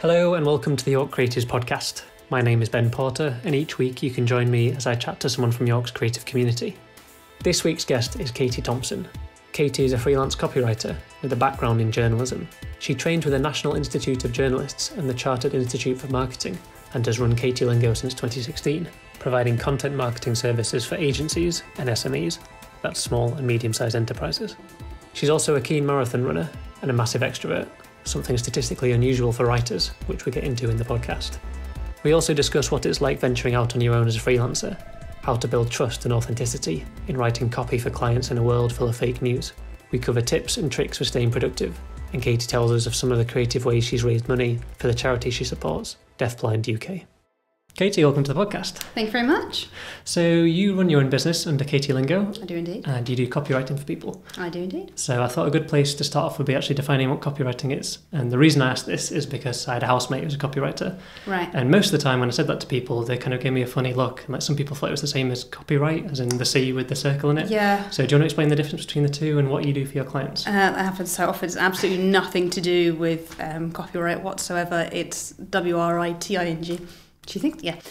Hello and welcome to the York Creatives Podcast. My name is Ben Porter, and each week you can join me as I chat to someone from York's creative community. This week's guest is Katie Thompson. Katie is a freelance copywriter with a background in journalism. She trained with the National Institute of Journalists and the Chartered Institute for Marketing and has run Katie Lingo since 2016, providing content marketing services for agencies and SMEs, that's small and medium-sized enterprises. She's also a keen marathon runner and a massive extrovert, something statistically unusual for writers, which we get into in the podcast. We also discuss what it's like venturing out on your own as a freelancer, how to build trust and authenticity in writing copy for clients in a world full of fake news. We cover tips and tricks for staying productive, and Katie tells us of some of the creative ways she's raised money for the charity she supports, Deafblind UK. Katie, welcome to the podcast. Thank you very much. So you run your own business under Katie Lingo. I do indeed. And you do copywriting for people. I do indeed. So I thought a good place to start off would be actually defining what copywriting is. And the reason I asked this is because I had a housemate who was a copywriter. Right. And most of the time when I said that to people, they kind of gave me a funny look. And like some people thought it was the same as copyright, as in the C with the circle in it. Yeah. So do you want to explain the difference between the two and what you do for your clients? That happens so often. It's absolutely nothing to do with copyright whatsoever. It's WRITING. Do you think? Yeah.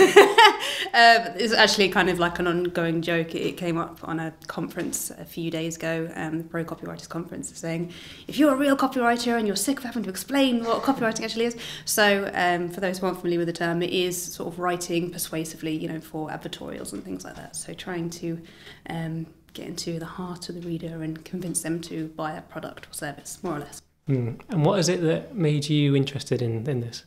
It's actually kind of like an ongoing joke. It came up on a conference a few days ago, the Pro Copywriters Conference, saying, if you're a real copywriter and you're sick of having to explain what copywriting actually is. So for those who aren't familiar with the term, it is sort of writing persuasively, for advertorials and things like that. So trying to get into the heart of the reader and convince them to buy a product or service, more or less. And what is it that made you interested in this?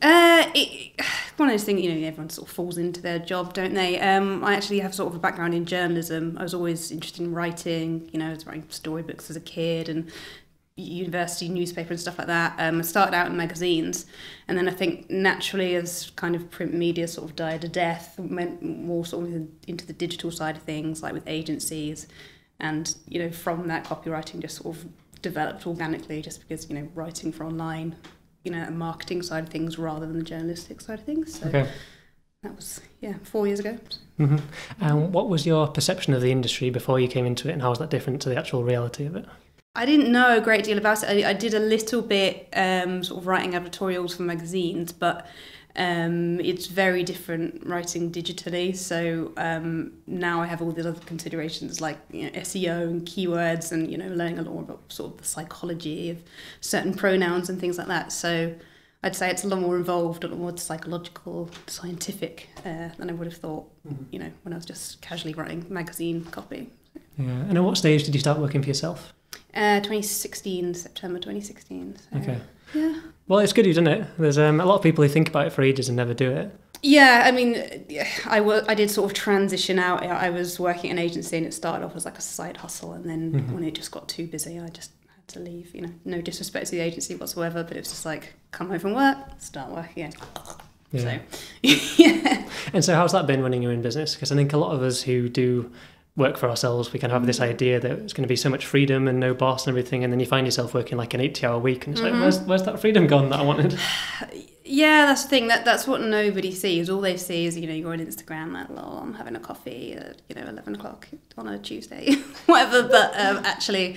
One of those things, everyone sort of falls into their job, don't they? I actually have sort of a background in journalism. I was always interested in writing, I was writing storybooks as a kid and university newspaper and stuff like that. I started out in magazines, and then I think naturally as kind of print media sort of died a death, went more sort of into the digital side of things, like with agencies, and, from that copywriting just sort of developed organically just because, writing for online, a marketing side of things rather than the journalistic side of things. So okay. That was, 4 years ago. Mm-hmm. And what was your perception of the industry before you came into it, and how was that different to the actual reality of it? I didn't know a great deal about it. I did a little bit sort of writing editorials for magazines, but it's very different writing digitally. So now I have all these other considerations like SEO and keywords and learning a lot more about sort of the psychology of certain pronouns and things like that. So I'd say it's a lot more involved, a lot more psychological, scientific than I would have thought. When I was just casually writing magazine copy. Yeah. And at what stage did you start working for yourself? 2016, September 2016. So, okay. Yeah. Well, it's good you've done it. There's a lot of people who think about it for ages and never do it. Yeah, I mean, I did sort of transition out. I was working at an agency and it started off as like a side hustle, and then when it just got too busy, I just had to leave. No disrespect to the agency whatsoever, but it was just like, come home from work, start working again. Yeah. So, yeah. And so how's that been running your own business? Because I think a lot of us who do work for ourselves, we kind of have this idea that it's going to be so much freedom and no boss and everything, and then you find yourself working like an 80-hour week, and it's like, where's that freedom gone that I wanted? Yeah, that's the thing. That's what nobody sees. All they see is, you're on Instagram, like, lol, I'm having a coffee at, 11 o'clock on a Tuesday, whatever. But actually,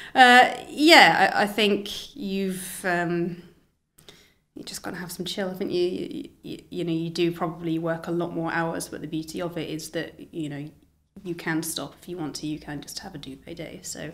I think you just got to have some chill, haven't you? You do probably work a lot more hours, but the beauty of it is that, you can stop if you want to. You can just have a duvet day. So,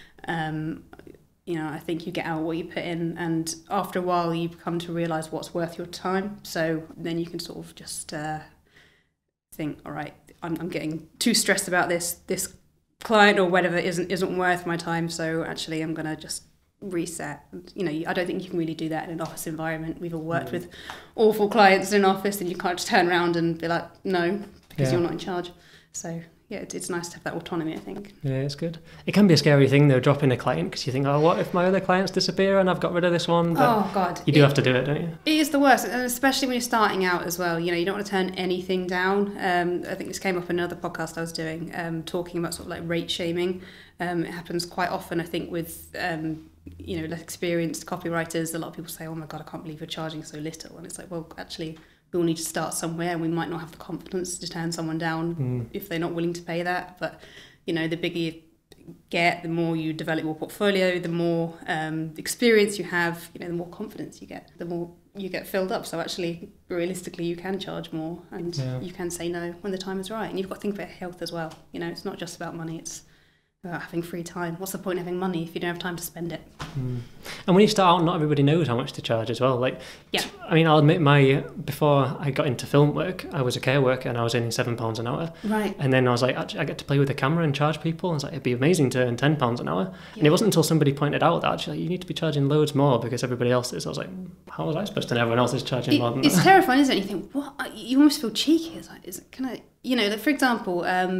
I think you get out what you put in, and after a while you come to realise what's worth your time. So then you can sort of just think, all right, I'm getting too stressed about this client or whatever isn't worth my time. So actually, I'm gonna just reset. And, I don't think you can really do that in an office environment. We've all worked with awful clients in an office, and you can't just turn around and be like, no, because you're not in charge. So. Yeah, it's nice to have that autonomy, I think. Yeah, it's good. It can be a scary thing, though, dropping a client, because you think, oh, what if my other clients disappear and I've got rid of this one? But oh, God. You do have to do it, don't you? It is the worst, and especially when you're starting out as well. You don't want to turn anything down. I think this came up in another podcast I was doing, talking about sort of like rate shaming. It happens quite often, I think, with less experienced copywriters. A lot of people say, oh, my God, I can't believe you're charging so little. And it's like, well, actually, we all need to start somewhere, and we might not have the confidence to turn someone down if they're not willing to pay that. But, the bigger you get, the more you develop your portfolio, the more experience you have, the more confidence you get, the more you get filled up. So actually, realistically, you can charge more, and you can say no when the time is right. And you've got to think about health as well. You know, it's not just about money, it's about having free time. What's the point of having money if you don't have time to spend it? And when you start out, not everybody knows how much to charge as well. Like, I mean, I'll admit before I got into film work, I was a care worker and I was earning £7 an hour. Right. And then I was like, actually, I get to play with the camera and charge people. I was like, it'd be amazing to earn £10 an hour. And it wasn't until somebody pointed out that actually you need to be charging loads more because everybody else is. I was like, how was I supposed to know everyone else is charging more than that? It's terrifying, isn't it? You think, what? You almost feel cheeky. It's like, can I, you know, for example,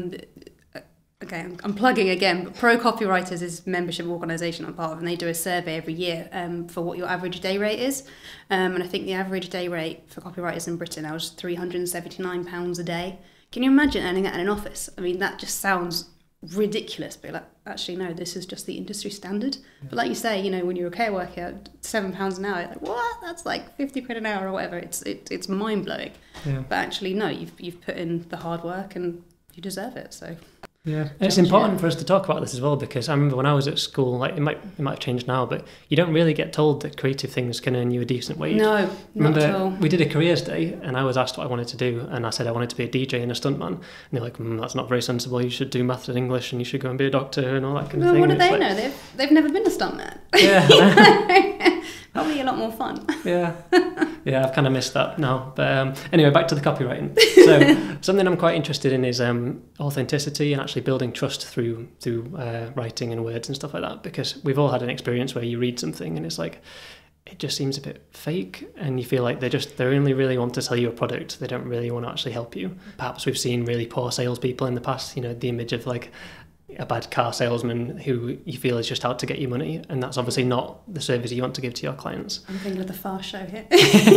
okay, I'm plugging again, but Pro Copywriters is a membership organisation I'm part of, and they do a survey every year for what your average day rate is. And I think the average day rate for copywriters in Britain now is £379 a day. Can you imagine earning that in an office? I mean, that just sounds ridiculous, but like, actually, no, this is just the industry standard. But like you say, you know, when you're a care worker, £7 an hour, you're like, what? That's like 50 quid an hour or whatever. It's mind-blowing. Yeah. But actually, no, you've put in the hard work and you deserve it, so... Yeah, and it's important for us to talk about this as well, because I remember when I was at school, like it might have changed now, but you don't really get told that creative things can earn you a decent wage. No, not at all. We did a careers day and I was asked what I wanted to do, and I said I wanted to be a DJ and a stuntman, and they're like, that's not very sensible, you should do maths and English and you should go and be a doctor and all that kind of thing. What do they know? They've never been a stuntman. Yeah. Probably a lot more fun. Yeah, I've kind of missed that now. But anyway, back to the copywriting. So something I'm quite interested in is authenticity and actually building trust through writing and words and stuff like that. Because we've all had an experience where you read something and it's like, it just seems a bit fake, and you feel like they only really want to sell you a product. They don't really want to actually help you. Perhaps we've seen really poor salespeople in the past. You know, the image of like a bad car salesman who you feel is just out to get you money, and that's obviously not the service you want to give to your clients. I'm thinking of the Far Show here.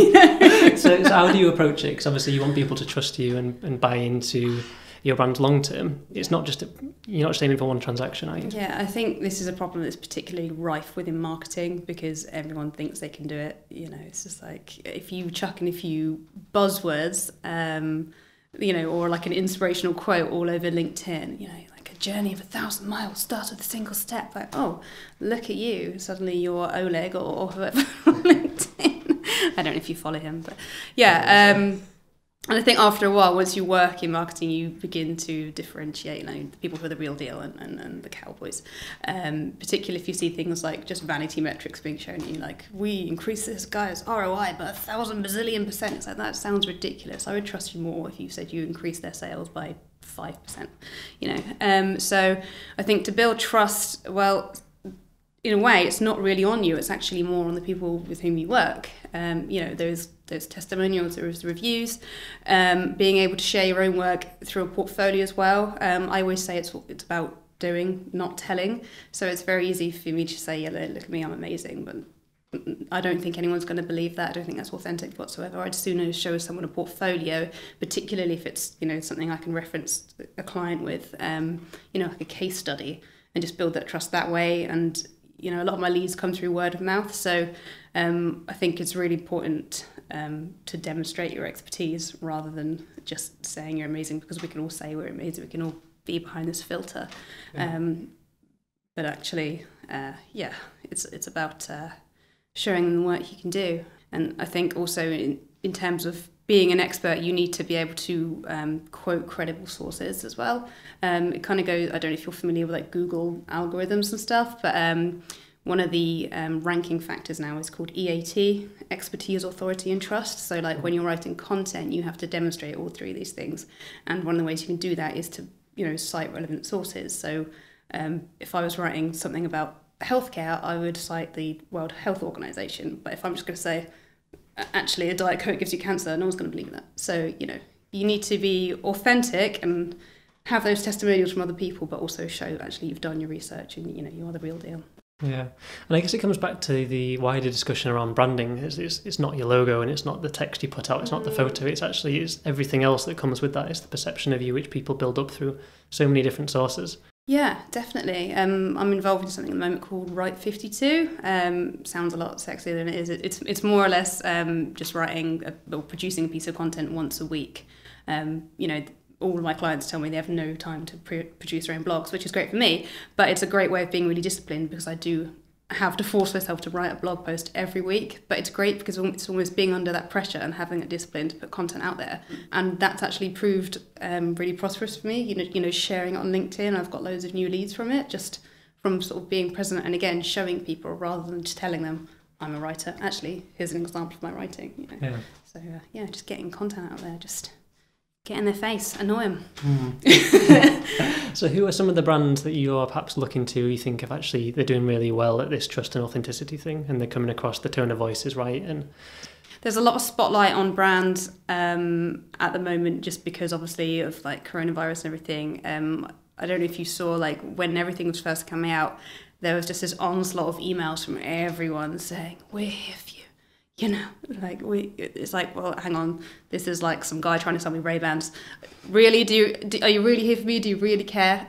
So how do you approach it? Because obviously you want people to trust you and buy into your brand long term. It's not just you're not just aiming for one transaction, are you? Yeah, I think this is a problem that's particularly rife within marketing because everyone thinks they can do it. You know, it's just like if you chuck in a few buzzwords, you know, or like an inspirational quote all over LinkedIn, you know, like a journey of 1,000 miles starts with a single step. Like, oh, look at you. Suddenly you're Oleg or whoever on LinkedIn. I don't know if you follow him, but yeah. And I think after a while, once you work in marketing, you begin to differentiate, you know, the people who are the real deal and the cowboys. Particularly if you see things like just vanity metrics being shown you, like, we increase this guy's ROI by 1,000 bazillion %. It's like, that sounds ridiculous. I would trust you more if you said you increased their sales by 5%, you know. So I think to build trust, well, in a way, it's not really on you. It's actually more on the people with whom you work. You know, those testimonials, those reviews, being able to share your own work through a portfolio as well. I always say it's about doing, not telling. So it's very easy for me to say, yeah, look at me, I'm amazing, but I don't think anyone's going to believe that. I don't think that's authentic whatsoever. I'd sooner show someone a portfolio, particularly if it's, you know, something I can reference a client with, you know, like a case study, and just build that trust that way. And you know, a lot of my leads come through word of mouth. So I think it's really important to demonstrate your expertise rather than just saying you're amazing, because we can all say we're amazing. We can all be behind this filter. Yeah. But actually, yeah, it's about showing them the work you can do. And I think also in terms of being an expert, you need to be able to quote credible sources as well. It kind of goes, I don't know if you're familiar with like Google algorithms and stuff, but one of the ranking factors now is called EAT, expertise, authority, and trust. So like when you're writing content, you have to demonstrate all three of these things. And one of the ways you can do that is to, you know, cite relevant sources. So if I was writing something about healthcare, I would cite the World Health Organization. But if I'm just going to say, actually, a Diet Coke gives you cancer, no one's going to believe that. So, you know, you need to be authentic and have those testimonials from other people, but also show actually you've done your research and, you know, you are the real deal. Yeah. And I guess it comes back to the wider discussion around branding. It's not your logo and it's not the text you put out, it's not the photo, it's everything else that comes with that. It's the perception of you which people build up through so many different sources. Yeah, definitely. I'm involved in something at the moment called Write 52. Sounds a lot sexier than it is. It's more or less just writing or producing a piece of content once a week. You know, all of my clients tell me they have no time to produce their own blogs, which is great for me. But it's a great way of being really disciplined because I do have to force myself to write a blog post every week, but it's great because it's almost being under that pressure and having that discipline to put content out there. And that's actually proved really prosperous for me. You know, sharing it on LinkedIn, I've got loads of new leads from it, just from sort of being present and again showing people rather than just telling them I'm a writer. Actually, here's an example of my writing. You know? Yeah. So just getting content out there, just get in their face, annoy them. So who are some of the brands that you are perhaps looking to, you think of actually they're doing really well at this trust and authenticity thing, and they're coming across, the tone of voice is right? And there's a lot of spotlight on brands at the moment, just because obviously of like coronavirus and everything. I don't know if you saw, like when everything was first coming out, there was just this onslaught of emails from everyone saying, we're here for you. You know, like it's like, well, hang on, this is like some guy trying to sell me Ray-Bans. Really, are you really here for me? Do you really care?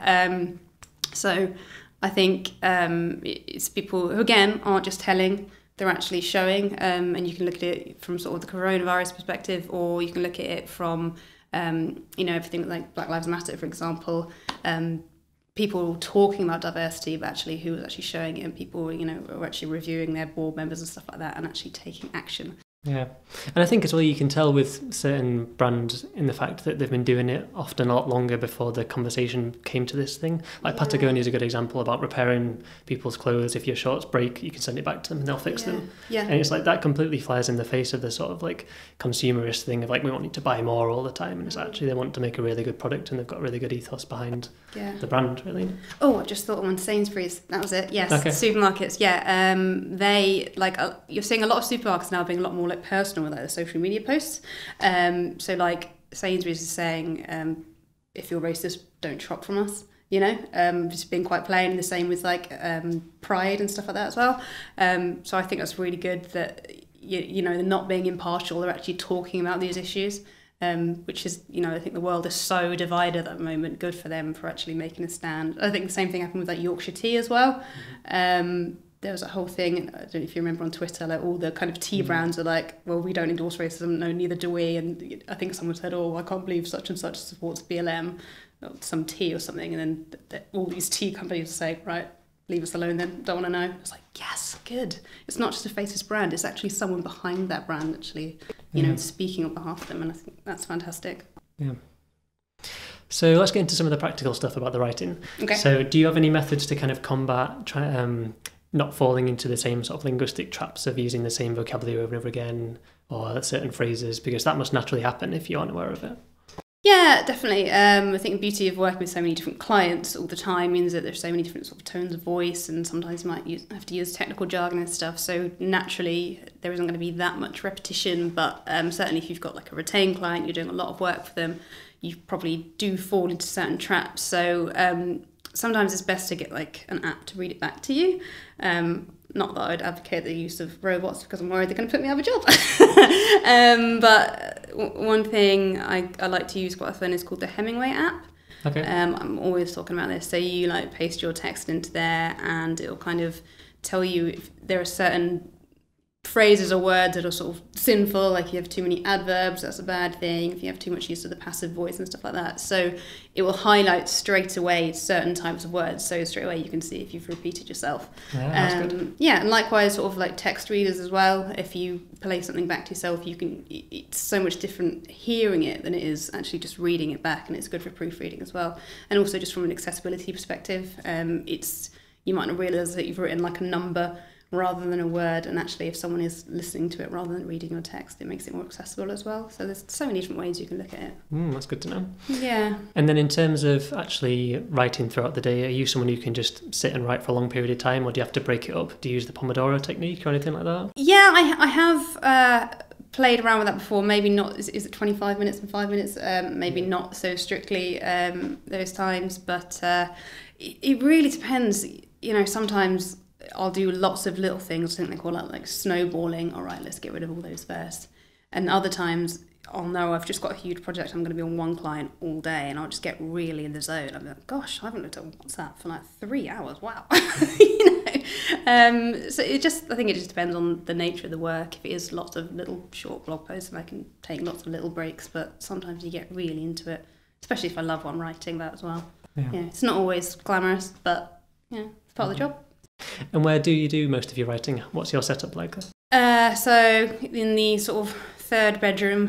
So I think it's people who, again, aren't just telling, they're actually showing. And you can look at it from sort of the coronavirus perspective, or you can look at it from, you know, everything like Black Lives Matter, for example. People talking about diversity, but actually who was actually showing it, and people, you know, were actually reviewing their board members and stuff like that and actually taking action. Yeah. And I think as well you can tell with certain brands in the fact that they've been doing it often a lot longer before the conversation came to this thing. Like Patagonia is a good example about repairing people's clothes. If your shorts break, you can send it back to them and they'll fix them. Yeah. And it's like that completely flies in the face of the sort of like consumerist thing of like we want you to buy more all the time, and it's actually they want to make a really good product and they've got a really good ethos behind the brand, really. Oh, I just thought on Sainsbury's, that was it. Yes, okay. Supermarkets, they like you're seeing a lot of supermarkets now being a lot more like personal with like the social media posts. So like Sainsbury's is saying, if you're racist, don't shop from us. You know, just being quite plain. The same with like Pride and stuff like that as well. So I think that's really good that you know they're not being impartial. They're actually talking about these issues. Which is, you know, I think the world is so divided at the moment. Good for them for actually making a stand. I think the same thing happened with like Yorkshire tea as well. There was a whole thing, I don't know if you remember on Twitter, like all the kind of tea brands are like, well, we don't endorse racism, no, neither do we. And I think someone said, oh, I can't believe such and such supports BLM, or some tea or something. And then all these tea companies are saying, right, leave us alone then, don't want to know. It's like, yes, good. It's not just a faceless brand, it's actually someone behind that brand actually, you know, speaking on behalf of them, and I think that's fantastic. Yeah. So let's get into some of the practical stuff about the writing. Okay. So do you have any methods to kind of combat not falling into the same sort of linguistic traps of using the same vocabulary over and over again, or certain phrases, because that must naturally happen if you aren't aware of it? Yeah, definitely. I think the beauty of working with so many different clients all the time means that there's so many different sort of tones of voice, and sometimes you might have to use technical jargon and stuff. So naturally, there isn't going to be that much repetition. But certainly, if you've got like a retained client, you're doing a lot of work for them, you probably do fall into certain traps. So sometimes it's best to get like an app to read it back to you. Not that I'd advocate the use of robots because I'm worried they're going to put me out of a job. But one thing I like to use quite often is called the Hemingway app. Okay. I'm always talking about this. So you like paste your text into there and it'll kind of tell you if there are certain phrases or words that are sort of sinful, like if you have too many adverbs, that's a bad thing, if you have too much use of the passive voice and stuff like that. So it will highlight straight away certain types of words, so straight away you can see if you've repeated yourself. Yeah, that's good. Yeah, and likewise sort of like text readers as well. If you play something back to yourself, you can, it's so much different hearing it than it is actually just reading it back, and it's good for proofreading as well. And also just from an accessibility perspective, you might not realise that you've written like a number rather than a word, and actually if someone is listening to it rather than reading your text, it makes it more accessible as well. So there's so many different ways you can look at it. That's good to know. Yeah. And then in terms of actually writing throughout the day, are you someone who can just sit and write for a long period of time, or do you have to break it up? Do you use the Pomodoro technique or anything like that? Yeah, I have played around with that before. Maybe not, is it 25 minutes and 5 minutes? Maybe not so strictly those times, but it really depends. You know, sometimes I'll do lots of little things. I think they call that like snowballing. All right, let's get rid of all those first. And other times I'll know I've just got a huge project. I'm going to be on one client all day, and I'll just get really in the zone. I'm like, gosh, I haven't looked at WhatsApp for like 3 hours. Wow. You know. So I think it just depends on the nature of the work. If it is lots of little short blog posts, and I can take lots of little breaks, but sometimes you get really into it, especially if I love what I'm writing about as well. Yeah, it's not always glamorous, but yeah, it's part of the job. And where do you do most of your writing? What's your setup like? So in the sort of third bedroom,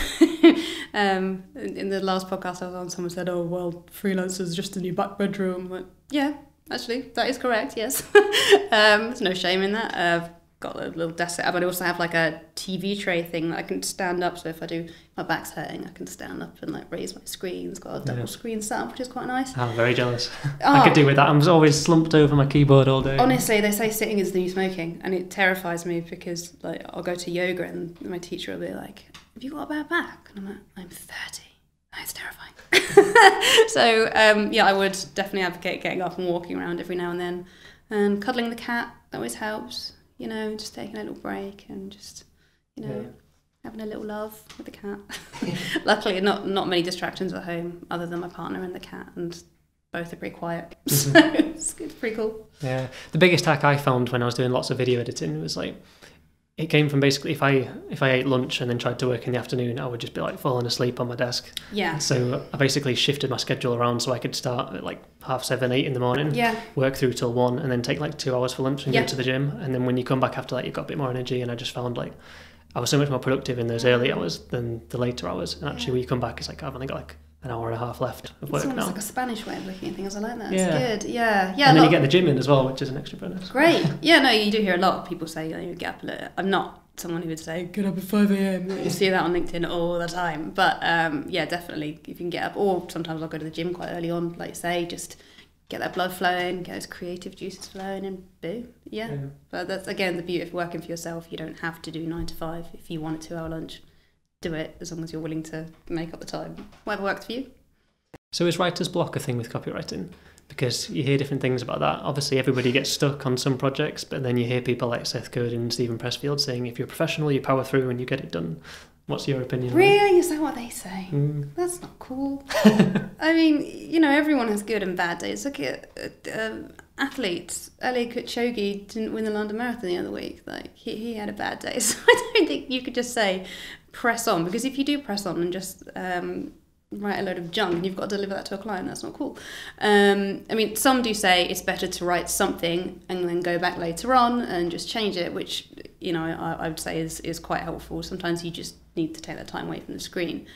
in the last podcast I was on, someone said, "Oh well, freelance is just in your back bedroom." But yeah, actually that is correct. Yes, there's no shame in that. I've got a little desk set up, but I also have like a TV tray thing that I can stand up. So if my back's hurting, I can stand up and like raise my screen. It's got a double screen setup, which is quite nice. I'm very jealous. I could do with that. I'm always slumped over my keyboard all day. Honestly, they say sitting is the new smoking, and it terrifies me because like I'll go to yoga and my teacher will be like, "Have you got a bad back?" And I'm like, "I'm 30." It's terrifying. So yeah, I would definitely advocate getting up and walking around every now and then, and cuddling the cat. That always helps. You know, just taking a little break and just, you know, having a little love with the cat. Luckily, not many distractions at home other than my partner and the cat, and both are pretty quiet. So it's pretty cool. Yeah. The biggest hack I found when I was doing lots of video editing was like, it came from basically if I ate lunch and then tried to work in the afternoon, I would just be like falling asleep on my desk. Yeah. So I basically shifted my schedule around so I could start at like 7:30, 8 in the morning. Yeah. Work through till 1, and then take like 2 hours for lunch and go to the gym. And then when you come back after that, you've got a bit more energy. And I just found like I was so much more productive in those early hours than the later hours. And actually, when you come back, it's like I've only got like an hour and a half left of work now. It's almost like a Spanish way of looking at things. I like that. Yeah. It's good. Yeah. And then you get the gym in as well, which is an extra bonus. Great. Yeah. No, you do hear a lot of people say, you get up a little. I'm not someone who would say get up at 5 a.m. You see that on LinkedIn all the time. But yeah, definitely if you can get up, or sometimes I'll go to the gym quite early on, like you say, just get that blood flowing, get those creative juices flowing, and boom. Yeah. But that's again the beauty of working for yourself. You don't have to do 9 to 5. If you want a 2-hour lunch, do it as long as you're willing to make up the time. Whatever works for you. So is writer's block a thing with copywriting? Because you hear different things about that. Obviously, everybody gets stuck on some projects, but then you hear people like Seth Godin and Stephen Pressfield saying, if you're a professional, you power through and you get it done. What's your opinion? Really? Is that what they say? That's not cool. I mean, you know, everyone has good and bad days. Look at athletes. Eliud Kipchoge didn't win the London Marathon the other week. Like, he had a bad day. So I don't think you could just say, press on. Because if you do press on and just write a load of junk and you've got to deliver that to a client, that's not cool. I mean, some do say it's better to write something and then go back later on and just change it, which, you know, I would say is quite helpful. Sometimes you just need to take that time away from the screen.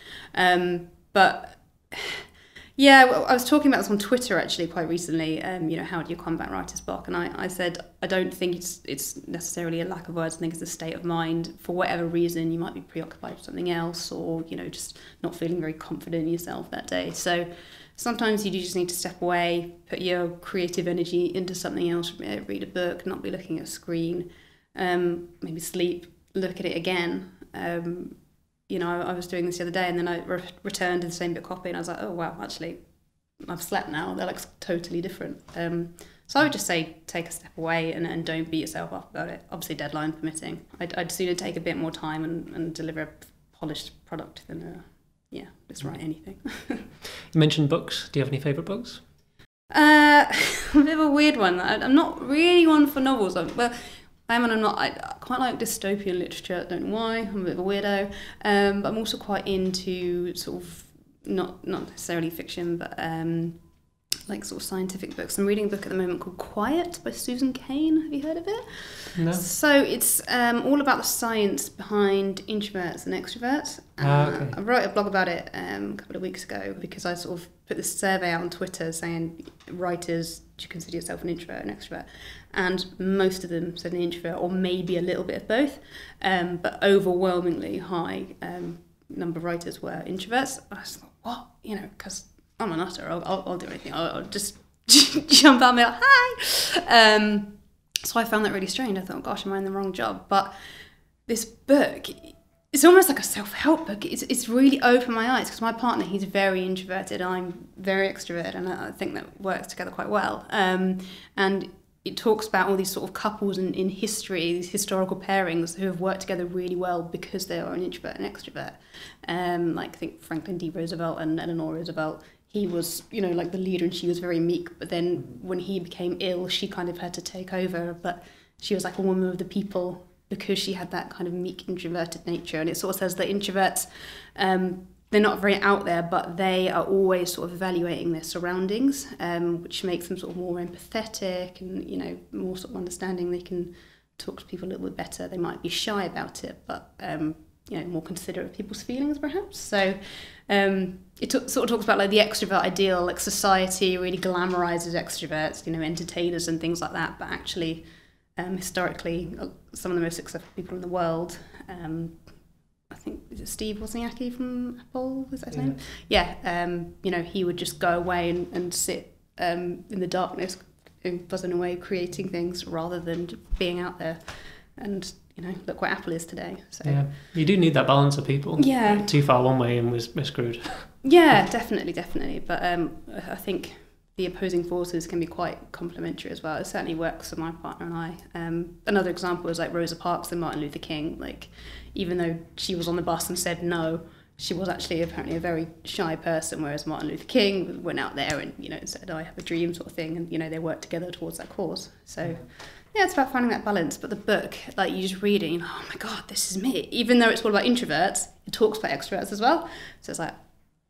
But yeah, I was talking about this on Twitter actually quite recently. You know, how do you combat writer's block? And I said I don't think it's necessarily a lack of words. I think it's a state of mind. For whatever reason, you might be preoccupied with something else, or you know, just not feeling very confident in yourself that day. So sometimes you do just need to step away, put your creative energy into something else. Read a book, not be looking at a screen. Maybe sleep, look at it again. You know, I was doing this the other day, and then I returned to the same bit of copy, and I was like, oh wow, actually, I've slept now. They're like totally different. So I would just say take a step away and don't beat yourself up about it. Obviously, deadline permitting. I'd sooner take a bit more time and deliver a polished product than just write anything. You mentioned books. Do you have any favourite books? A bit of a weird one. I'm not really one for novels. I quite like dystopian literature. I don't know why. I'm a bit of a weirdo. But I'm also quite into sort of not necessarily fiction, but like sort of scientific books. I'm reading a book at the moment called Quiet by Susan Cain. Have you heard of it? No. So it's all about the science behind introverts and extroverts. Okay. I wrote a blog about it a couple of weeks ago because I sort of put this survey out on Twitter saying, writers, do you consider yourself an introvert or an extrovert? And most of them said an introvert, or maybe a little bit of both, but overwhelmingly high number of writers were introverts. I was like, what? You know, because I'm a nutter. I'll do anything. I'll just jump out and be like, hi. So I found that really strange. I thought, oh, gosh, am I in the wrong job? But this book, it's almost like a self-help book. It's really opened my eyes because my partner, he's very introverted. I'm very extroverted, and I think that works together quite well. And it talks about all these sort of couples in history, these historical pairings who have worked together really well because they are an introvert and extrovert. Like I think Franklin D. Roosevelt and Eleanor Roosevelt, he was, you know, like the leader and she was very meek. But then when he became ill, she kind of had to take over. But she was like a woman of the people because she had that kind of meek, introverted nature. And it sort of says that introverts they're not very out there, but they are always sort of evaluating their surroundings, which makes them sort of more empathetic and, you know, more sort of understanding. They can talk to people a little bit better. They might be shy about it, but you know, more considerate of people's feelings, perhaps. So it sort of talks about like the extrovert ideal, like society really glamorizes extroverts, you know, entertainers and things like that. But actually, historically, some of the most successful people in the world, I think, is it Steve Wozniacki from Apple? Was that his name? Yeah. You know, he would just go away and sit in the darkness, buzzing away, creating things rather than being out there. And you know, look where Apple is today. So yeah, you do need that balance of people. Yeah, like, too far one way and we're screwed. Yeah, definitely. But I think the opposing forces can be quite complementary as well. It certainly works for my partner and I. Another example is like Rosa Parks and Martin Luther King. Like, even though she was on the bus and said no, she was actually apparently a very shy person, whereas Martin Luther King went out there and, you know, said, I have a dream sort of thing, and, you know, they worked together towards that cause. So yeah, it's about finding that balance. But the book, like, you just read it and you're like, oh my God, this is me. Even though it's all about introverts, it talks about extroverts as well. So it's like,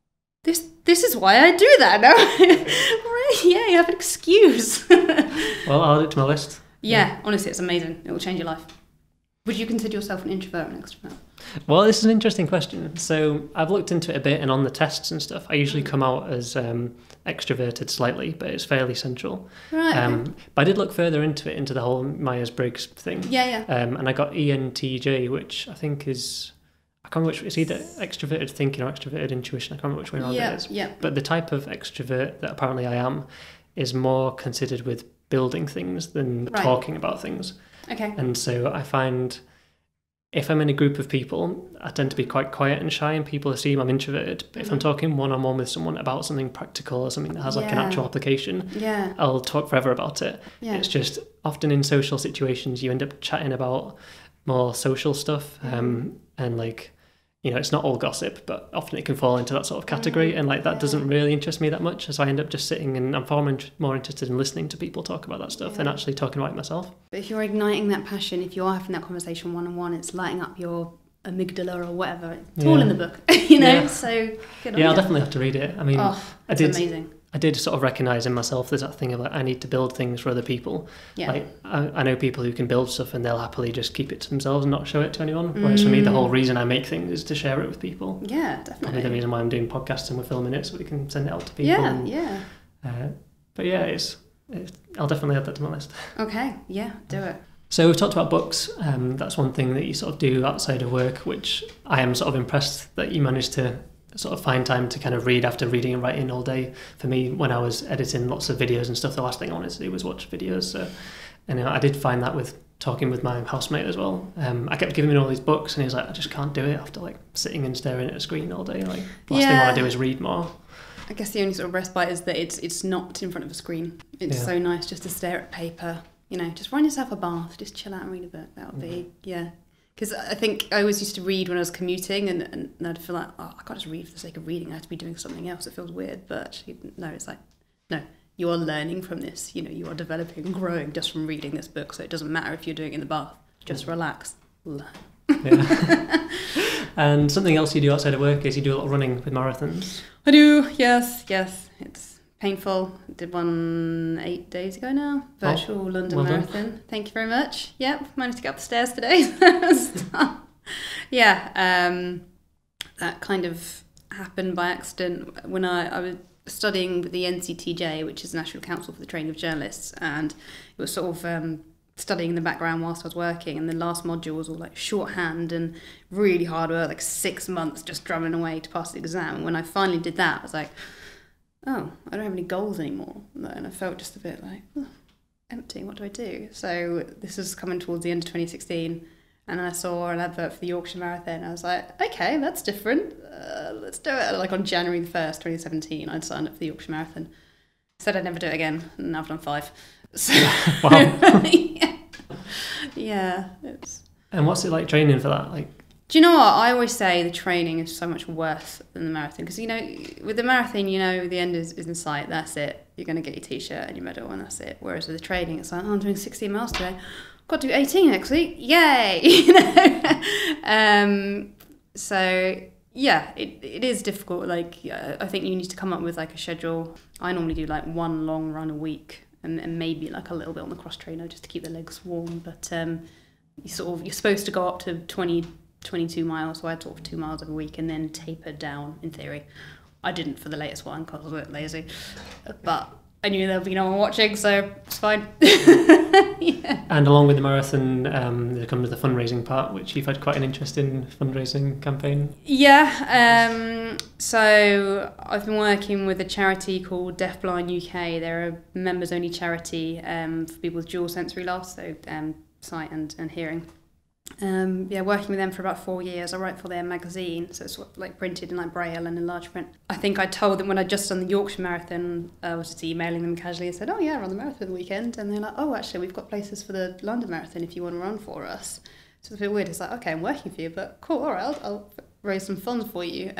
this is why I do that now. Right? Yeah, you have an excuse. Well, I'll add it to my list. Yeah, honestly, it's amazing. It will change your life. Would you consider yourself an introvert or an extrovert? Well, this is an interesting question. So I've looked into it a bit, and on the tests and stuff, I usually come out as extroverted slightly, but it's fairly central. Right. But I did look further into it, into the whole Myers-Briggs thing. Yeah. And I got ENTJ, which I think is, I can't remember which, it's either extroverted thinking or extroverted intuition. I can't remember which way around it is. Yeah. But the type of extrovert that apparently I am is more considered with building things than talking about things. Okay. And so I find if I'm in a group of people, I tend to be quite quiet and shy, and people assume I'm introverted. But if I'm talking one-on-one with someone about something practical or something that has like an actual application, I'll talk forever about it. Yeah. It's just often in social situations, you end up chatting about more social stuff, and like, you know, it's not all gossip, but often it can fall into that sort of category, and like that doesn't really interest me that much. So I end up just sitting, and I'm far more interested in listening to people talk about that stuff than actually talking about it myself. But if you're igniting that passion, if you're having that conversation one-on-one, it's lighting up your amygdala or whatever. It's all in the book, you know. Yeah. So good on you. I'll definitely have to read it. I mean, it's amazing. I did sort of recognise in myself there's that thing of like, I need to build things for other people. Yeah. Like I know people who can build stuff and they'll happily just keep it to themselves and not show it to anyone. Whereas for me, the whole reason I make things is to share it with people. Yeah, definitely. Probably the reason why I'm doing podcasts and we're filming it, so we can send it out to people. But yeah, I'll definitely add that to my list. Okay, yeah, do it. So we've talked about books. That's one thing that you sort of do outside of work, which I am sort of impressed that you managed to sort of find time to kind of read after reading and writing all day. For me, when I was editing lots of videos and stuff, the last thing I wanted to do was watch videos. So, and I did find that with talking with my housemate as well. I kept giving him all these books, and he was like, I just can't do it after like sitting and staring at a screen all day. Like, the last thing I want to do is read more. I guess the only sort of respite is that it's not in front of a screen. It's so nice just to stare at paper. You know, just run yourself a bath, just chill out and read a book. That would be, Because I think I always used to read when I was commuting, and I'd feel like, I can't just read for the sake of reading. I have to be doing something else. It feels weird. But actually, no, it's like, no, you are learning from this. You know, you are developing and growing just from reading this book. So it doesn't matter if you're doing it in the bath. Just relax, learn. Yeah. And something else you do outside of work is you do a lot of running with marathons. I do, yes. It's painful. I did one 8 days ago now. Virtual London Marathon. Done. Thank you very much. Yep, managed to get up the stairs today. That kind of happened by accident when I was studying with the NCTJ, which is the National Council for the Training of Journalists, and it was sort of studying in the background whilst I was working, and the last module was all like shorthand and really hard work, like 6 months just drumming away to pass the exam. And when I finally did that, I was like, oh, I don't have any goals anymore. And I felt just a bit like, empty, what do I do? So this was coming towards the end of 2016, and I saw an advert for the Yorkshire Marathon. I was like, okay, that's different. Let's do it. Like on January the 1st, 2017, I'd signed up for the Yorkshire Marathon. Said I'd never do it again, and now I've done 5. So, wow. Yeah. And what's it like training for that? Like, do you know what? I always say the training is so much worse than the marathon, because, you know, with the marathon, you know, the end is in sight. That's it. You're going to get your t-shirt and your medal, and that's it. Whereas with the training, it's like, I'm doing 16 miles today. I've got to do 18 next week. Yay! You know. So Yeah, it is difficult. Like, I think you need to come up with like a schedule. I normally do like one long run a week and maybe like a little bit on the cross trainer just to keep the legs warm. But you're supposed to go up to 22 miles. So I sort of 2 miles every week and then taper down in theory. I didn't for the latest one because I was a bit lazy, but I knew there'd be no one watching, so it's fine. Yeah. And along with the marathon, there comes the fundraising part, which you've had quite an interesting fundraising campaign. Yeah, so I've been working with a charity called Deafblind UK. They're a members-only charity for people with dual sensory loss, so sight and hearing. Working with them for about 4 years. I write for their magazine, so it's like printed in like braille and in large print. I think I told them when I'd just done the Yorkshire Marathon, I was just emailing them casually and said, oh yeah, I run the marathon the weekend, and they're like, oh actually we've got places for the London Marathon if you want to run for us. So it's a bit weird. It's like, okay, I'm working for you, but cool, all right, I'll raise some funds for you.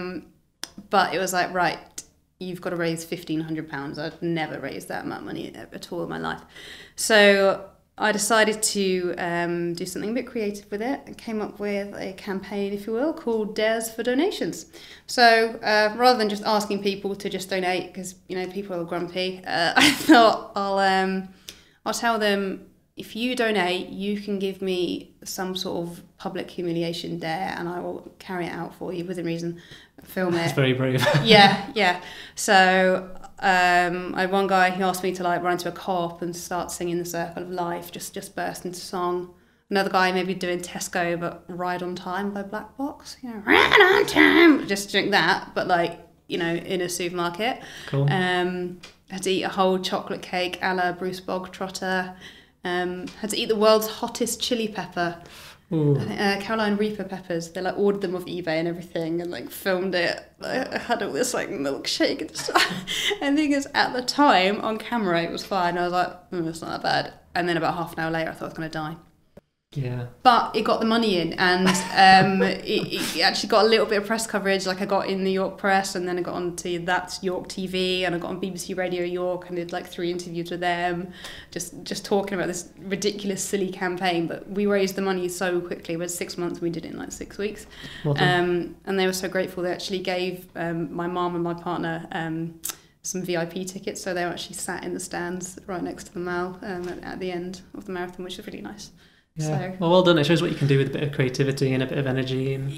But it was like, right, you've got to raise £1,500. I'd never raised that amount of money at all in my life. So I decided to do something a bit creative with it and came up with a campaign, if you will, called Dares for Donations. So rather than just asking people to just donate, because people are grumpy, I thought I'll tell them, if you donate, you can give me some sort of public humiliation dare, and I will carry it out for you within reason. Film it. That's very brave. Yeah. So I had one guy who asked me to like run into a co-op and start singing The Circle of Life, just burst into song. Another guy maybe doing Tesco but Ride on Time by Black Box, Ride on Time, just drink that, but like in a supermarket. Cool. Had to eat a whole chocolate cake a la Bruce Bogtrotter. Had to eat the world's hottest chili pepper. Carolina Reaper peppers. They like ordered them off eBay and everything, and like filmed it. I had all this like milkshake and stuff. And the thing is, at the time on camera it was fine. I was like, it's not that bad. And then about half an hour later, I thought I was gonna die. Yeah. But it got the money in, and it actually got a little bit of press coverage. Like I got in the York Press, and then I got onto That's York TV, and I got on BBC Radio York and did like 3 interviews with them, just talking about this ridiculous, silly campaign. But we raised the money so quickly. It was 6 months. We did it in like 6 weeks. Well done. And they were so grateful. They actually gave my mum and my partner some VIP tickets, so they were actually sat in the stands right next to the Mall at the end of the marathon, which was really nice. Yeah. So, well done. It shows what you can do with a bit of creativity and a bit of energy. And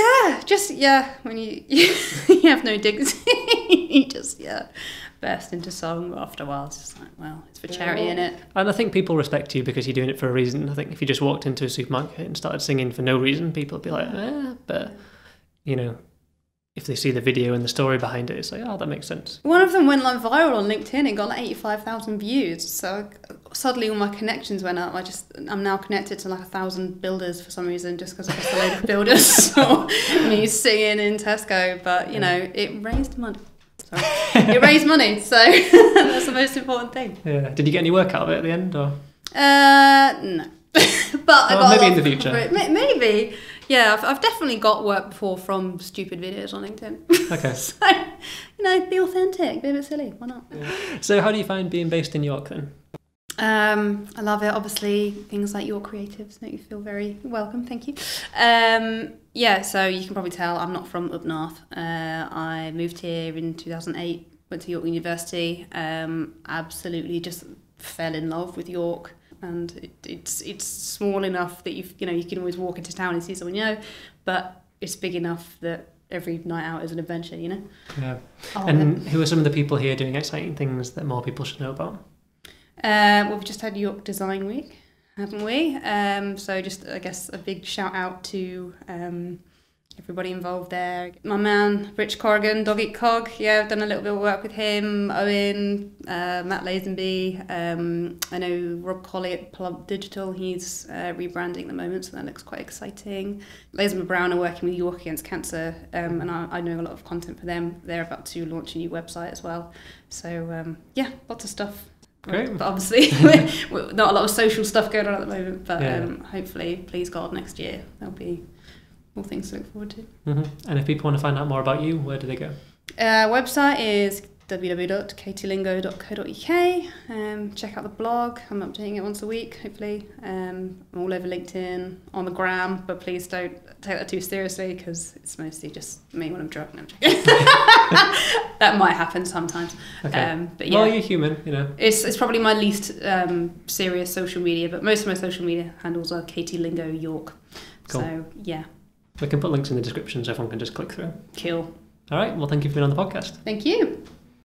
when you have no dignity, you just burst into song. After a while, it's just like, well, it's for charity, innit? And I think people respect you because you're doing it for a reason. I think if you just walked into a supermarket and started singing for no reason, people would be like, but if they see the video and the story behind it, it's like, oh, that makes sense. One of them went like viral on LinkedIn. It got like 85,000 views. So suddenly all my connections went up. I'm now connected to like 1,000 builders for some reason, just because I guess a load of builders saw me singing in Tesco. But it raised money. Sorry. It raised money, so that's the most important thing. Yeah. Did you get any work out of it at the end, or? No. But I got maybe in the future. Maybe. Yeah, I've definitely got work before from stupid videos on LinkedIn. Okay. So, be authentic, be a bit silly, why not? Yeah. So how do you find being based in York then? I love it. Obviously, things like York creatives make you feel very welcome, thank you. So you can probably tell I'm not from up north. I moved here in 2008, went to York University, absolutely just fell in love with York. And it's small enough that you can always walk into town and see someone but it's big enough that every night out is an adventure, Yeah. And who are some of the people here doing exciting things that more people should know about? We've just had York Design Week, haven't we? So just, I guess, a big shout out to everybody involved there. My man, Rich Corrigan, Dog Eat Cog. Yeah, I've done a little bit of work with him. Owen, Matt Lazenby. I know Rob Colley at Plump Digital. He's rebranding at the moment, so that looks quite exciting. Lazenby Brown are working with York Against Cancer, and I know a lot of content for them. They're about to launch a new website as well. So, lots of stuff. Great. But obviously, not a lot of social stuff going on at the moment, but hopefully, please God, next year there'll be more things to look forward to. Mm-hmm. And if people want to find out more about you, where do they go? Website is www.katielingo.co.uk. Check out the blog. I'm updating it once a week, hopefully. I'm all over LinkedIn, on the gram, but please don't take that too seriously because it's mostly just me when I'm drunk. No, I'm joking. That might happen sometimes. Okay. But yeah, well, you're human, you know. It's probably my least serious social media, but most of my social media handles are Katie Lingo York. Cool. So yeah. We can put links in the description so everyone can just click through. Cool. All right. Well, thank you for being on the podcast. Thank you.